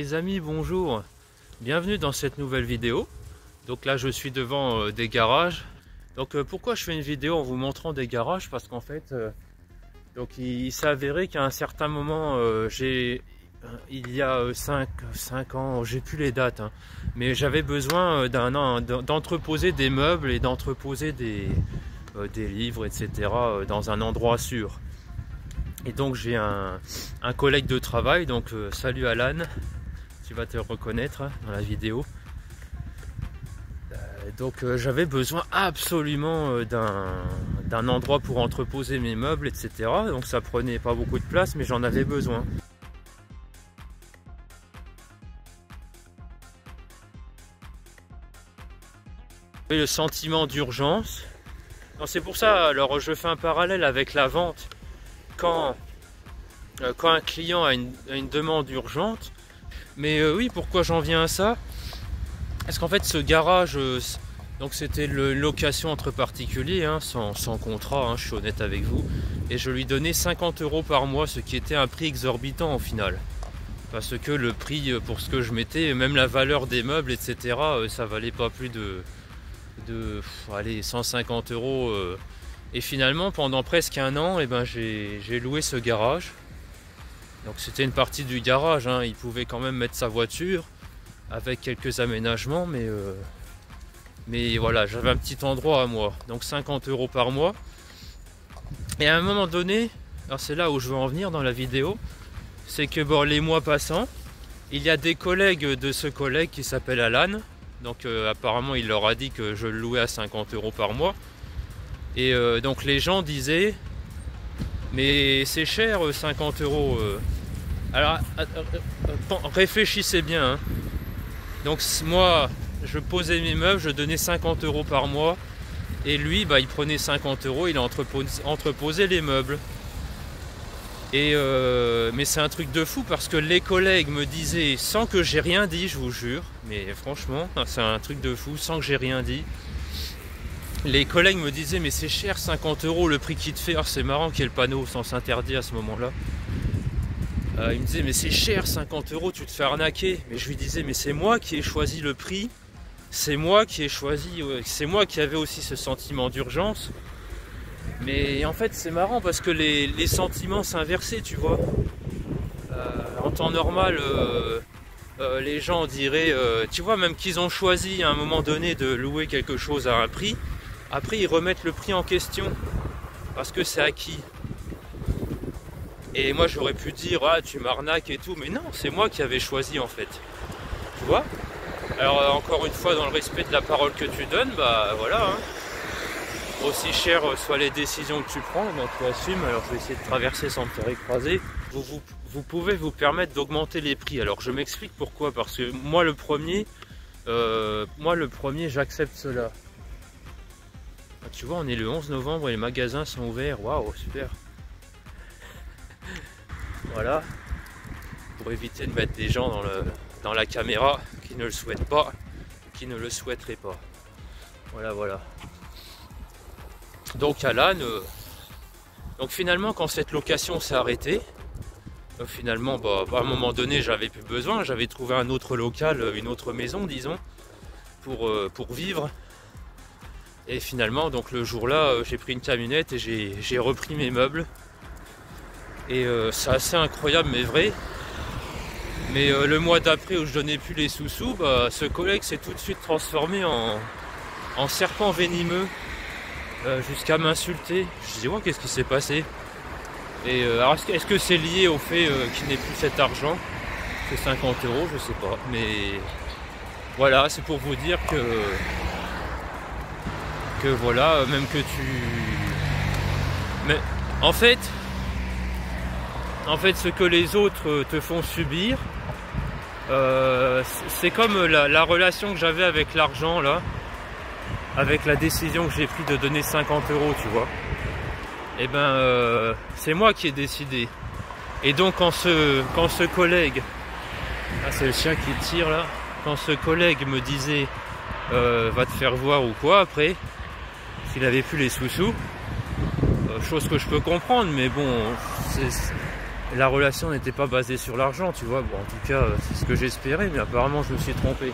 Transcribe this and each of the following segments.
les amis, bonjour. Bienvenue dans cette nouvelle vidéo. Donc là je suis devant des garages. Donc pourquoi je fais une vidéo en vous montrant des garages? Parce qu'en fait donc il s'est avéré qu'à un certain moment il y a 5 ans, j'ai plus les dates, hein, mais j'avais besoin d'entreposer des meubles et d'entreposer des livres, etc. dans un endroit sûr. Et donc j'ai un collègue de travail, donc salut Alan, tu vas te reconnaître dans la vidéo. Donc j'avais besoin absolument d'un endroit pour entreposer mes meubles, etc. Donc ça prenait pas beaucoup de place, mais j'en avais besoin. Et le sentiment d'urgence. C'est pour ça, alors je fais un parallèle avec la vente. Quand un client a une demande urgente. Mais oui, pourquoi j'en viens à ça? Parce qu'en fait ce garage, donc c'était une location entre particuliers, hein, sans contrat, hein, je suis honnête avec vous. Et je lui donnais 50 € par mois, ce qui était un prix exorbitant au final. Parce que le prix pour ce que je mettais, même la valeur des meubles, etc., ça valait pas plus de allez, 150 €. Et finalement, pendant presque un an, j'ai loué ce garage. Donc c'était une partie du garage, hein. Il pouvait quand même mettre sa voiture avec quelques aménagements, mais voilà, j'avais un petit endroit à moi. Donc 50 € par mois. Et à un moment donné, alors c'est là où je veux en venir dans la vidéo, c'est que bon, les mois passant, il y a des collègues de ce collègue qui s'appelle Alan. Donc apparemment il leur a dit que je le louais à 50 € par mois. Et donc les gens disaient mais c'est cher 50 €. Alors réfléchissez bien, hein. Donc moi je posais mes meubles, je donnais 50 € par mois. Et lui il prenait 50 €, il entreposait les meubles. Et mais c'est un truc de fou parce que les collègues me disaient, sans que j'ai rien dit, je vous jure, mais franchement c'est un truc de fou, sans que j'ai rien dit, les collègues me disaient mais c'est cher 50 € le prix qu'il te fait. Alors c'est marrant qu'il y ait le panneau sens interdit à ce moment là. Il me disait mais c'est cher 50 €, tu te fais arnaquer. Mais je lui disais mais c'est moi qui ai choisi le prix, c'est moi qui ai choisi, c'est moi qui avais aussi ce sentiment d'urgence. Mais en fait c'est marrant parce que les sentiments s'inversaient, tu vois. En temps normal les gens diraient, tu vois, même qu'ils ont choisi à un moment donné de louer quelque chose à un prix, après ils remettent le prix en question parce que c'est acquis. Et moi j'aurais pu dire ah tu m'arnaques et tout, mais non, c'est moi qui avais choisi en fait, tu vois. Alors encore une fois, dans le respect de la parole que tu donnes, bah voilà, hein. Aussi cher soient les décisions que tu prends, donc tu assumes. Alors je vais essayer de traverser sans me faire écraser. Vous pouvez vous permettre d'augmenter les prix. Alors je m'explique pourquoi. Parce que moi le premier j'accepte cela. Ah, tu vois, on est le 11 novembre et les magasins sont ouverts. Waouh, super. Voilà. Pour éviter de mettre des gens dans la caméra qui ne le souhaitent pas, qui ne le souhaiteraient pas. Voilà. Donc Alan, donc finalement quand cette location s'est arrêtée, finalement à un moment donné j'avais plus besoin, j'avais trouvé un autre local, une autre maison disons, pour vivre. Et finalement donc le jour là j'ai pris une camionnette et j'ai repris mes meubles. Et c'est assez incroyable mais vrai. Mais le mois d'après où je donnais plus les sous-sous, ce collègue s'est tout de suite transformé en serpent venimeux. Jusqu'à m'insulter. Je dis ouais, qu'est-ce qui s'est passé? Et alors est-ce que c'est lié au fait qu'il n'ait plus cet argent, ces 50 €, je sais pas, mais voilà, c'est pour vous dire que voilà, même que mais en fait ce que les autres te font subir, c'est comme la relation que j'avais avec l'argent là. Avec la décision que j'ai prise de donner 50 €, tu vois. Et c'est moi qui ai décidé. Et donc quand ce collègue, ah c'est le chien qui tire là, quand ce collègue me disait va te faire voir ou quoi après, s'il avait plus les sous-sous, chose que je peux comprendre, mais bon, la relation n'était pas basée sur l'argent, tu vois. Bon, en tout cas, c'est ce que j'espérais, mais apparemment je me suis trompé.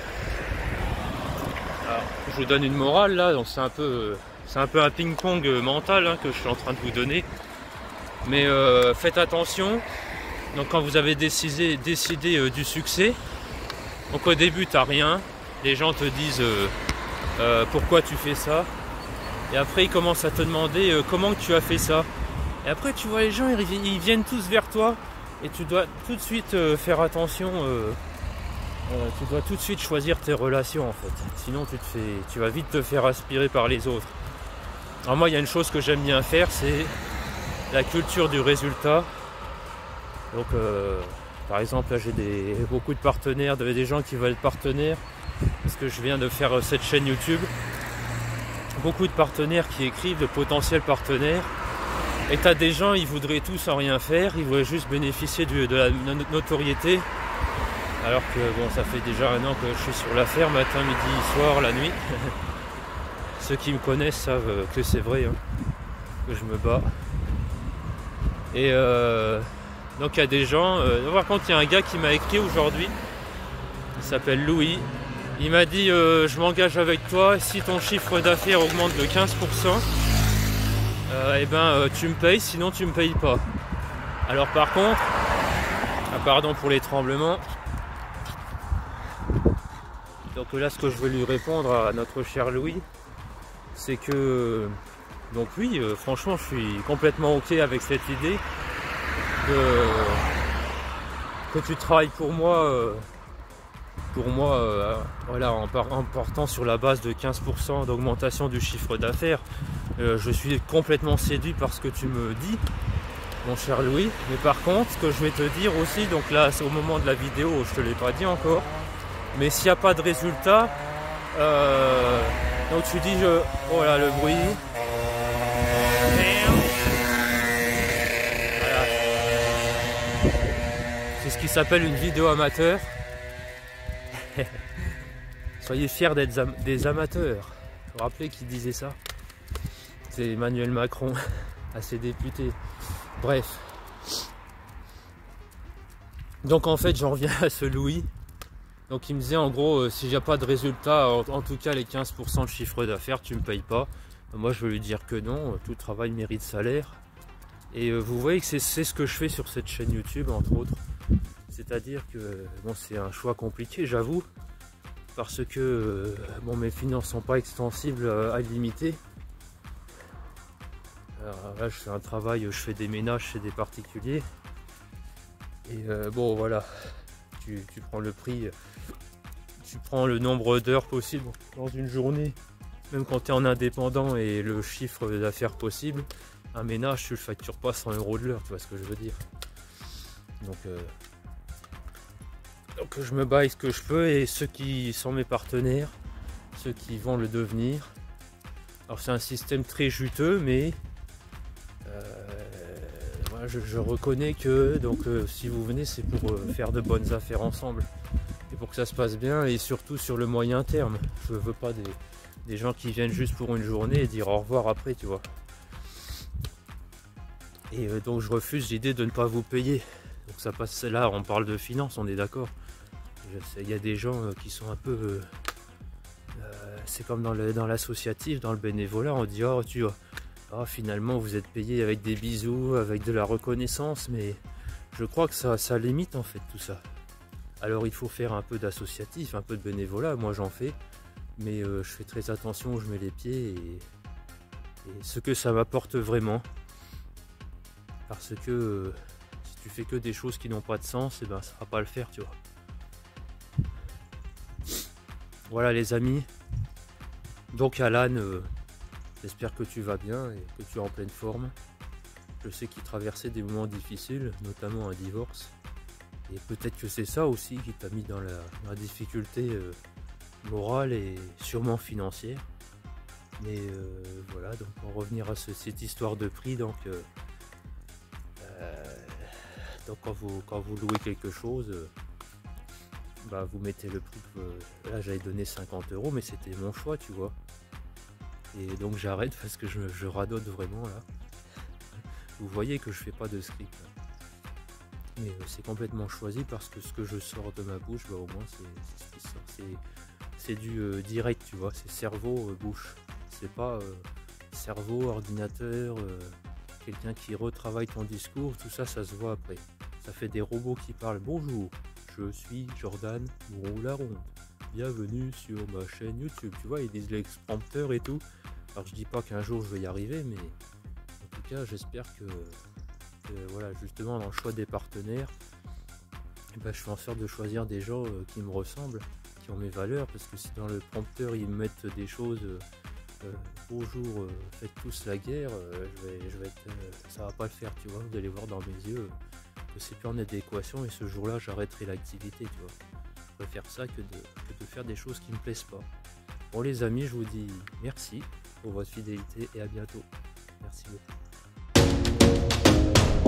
Alors, je vous donne une morale là, donc c'est un peu un ping-pong mental hein, que je suis en train de vous donner. Mais faites attention. Donc quand vous avez décidé du succès, donc au début tu n'as rien, les gens te disent pourquoi tu fais ça, et après ils commencent à te demander comment tu as fait ça. Et après tu vois les gens, ils viennent tous vers toi, et tu dois tout de suite faire attention, tu dois tout de suite choisir tes relations en fait, sinon tu vas vite te faire aspirer par les autres. Alors moi il y a une chose que j'aime bien faire, c'est la culture du résultat. Donc par exemple là j'ai beaucoup de partenaires, des gens qui veulent être partenaires, parce que je viens de faire cette chaîne YouTube. Beaucoup de partenaires qui écrivent, de potentiels partenaires. Et tu as des gens, ils voudraient tout sans rien faire, ils voudraient juste bénéficier de la notoriété. Alors que bon, ça fait déjà 1 an que je suis sur l'affaire, matin, midi, soir, la nuit. Ceux qui me connaissent savent que c'est vrai, hein, que je me bats. Et donc il y a des gens, par contre il y a un gars qui m'a écrit aujourd'hui, il s'appelle Louis, il m'a dit je m'engage avec toi, si ton chiffre d'affaires augmente de 15%, et ben tu me payes, sinon tu me payes pas. Alors par contre, pardon pour les tremblements, donc là ce que je veux lui répondre à notre cher Louis, c'est que donc oui, franchement je suis complètement ok avec cette idée que tu travailles pour moi, voilà, en partant sur la base de 15% d'augmentation du chiffre d'affaires. Je suis complètement séduit par ce que tu me dis, mon cher Louis. Mais par contre, ce que je vais te dire aussi, donc là c'est au moment de la vidéo, je te l'ai pas dit encore, mais s'il n'y a pas de résultat, donc tu dis oh là le bruit. C'est ce qui s'appelle une vidéo amateur. Soyez fiers d'être des amateurs. Vous vous rappelez qui disait ça? C'est Emmanuel Macron à ses députés. Bref. Donc en fait j'en reviens à ce Louis. Donc il me disait en gros si j'ai pas de résultat, en tout cas les 15% de chiffre d'affaires, tu me payes pas. Moi je veux lui dire que non, tout travail mérite salaire. Et vous voyez que c'est ce que je fais sur cette chaîne YouTube entre autres. C'est-à-dire que bon, c'est un choix compliqué, j'avoue, parce que bon, mes finances sont pas extensibles à illimité. Alors là, je fais un travail, je fais des ménages chez des particuliers. Et bon, voilà, tu prends le prix, tu prends le nombre d'heures possible dans une journée, même quand tu es en indépendant et le chiffre d'affaires possible. Un ménage, tu le factures pas 100 € de l'heure, tu vois ce que je veux dire. Donc je me bats avec ce que je peux, et ceux qui sont mes partenaires, ceux qui vont le devenir. Alors c'est un système très juteux, mais voilà, je reconnais que donc si vous venez, c'est pour faire de bonnes affaires ensemble et pour que ça se passe bien, et surtout sur le moyen terme. Je veux pas des gens qui viennent juste pour une journée et dire au revoir après, tu vois. Et donc je refuse l'idée de ne pas vous payer. Donc ça passe là, on parle de finances, on est d'accord. Il y a des gens qui sont un peu... c'est comme dans l'associatif, dans le bénévolat, on dit oh, finalement vous êtes payé avec des bisous, avec de la reconnaissance, mais je crois que ça limite en fait tout ça. Alors il faut faire un peu d'associatif, un peu de bénévolat, moi j'en fais, mais je fais très attention où je mets les pieds et ce que ça m'apporte vraiment. Parce que si tu fais que des choses qui n'ont pas de sens, et ben ça va pas le faire, tu vois. Voilà les amis. Donc Alan, j'espère que tu vas bien et que tu es en pleine forme. Je sais qu'il traversait des moments difficiles, notamment un divorce. Et peut-être que c'est ça aussi qui t'a mis dans la difficulté morale et sûrement financière. Mais voilà, donc pour revenir à cette histoire de prix, donc quand vous louez quelque chose, bah vous mettez le prix que là j'avais donné 50 €, mais c'était mon choix, tu vois. Et donc j'arrête parce que je radote vraiment là. Vous voyez que je fais pas de script. Mais c'est complètement choisi parce que ce que je sors de ma bouche, bah, au moins c'est ce qui sort. C'est du direct, tu vois, c'est cerveau-bouche. C'est pas cerveau, ordinateur, quelqu'un qui retravaille ton discours, tout ça, ça se voit après. Ça fait des robots qui parlent. Bonjour, je suis Jordan Moreau-Laronde. Bienvenue sur ma chaîne YouTube. Tu vois, ils disent l'ex-prompteur et tout. Alors je dis pas qu'un jour je vais y arriver, mais en tout cas j'espère que voilà, justement dans le choix des partenaires, je fais en sorte de choisir des gens qui me ressemblent, qui ont mes valeurs, parce que si dans le prompteur ils mettent des choses bonjour, faites tous la guerre, ça va pas le faire, tu vois. Vous allez voir dans mes yeux que c'est plus en adéquation, et ce jour-là j'arrêterai l'activité, tu vois. Je préfère ça que de faire des choses qui me plaisent pas. Bon les amis, je vous dis merci pour votre fidélité et à bientôt. Merci beaucoup.